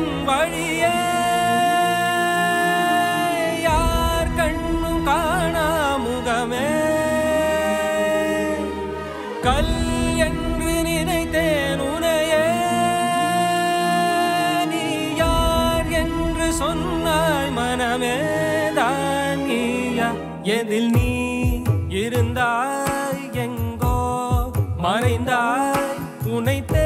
வழியே யார் கண்ணும் காணா முகமே கல் என்று நினைத்தேன் உனையே நீ யார் என்று சொன்னாய் மனமே தான் நீயா எதில் நீ இருந்தாய் எங்கோ மறைந்தாய் உனைத்தே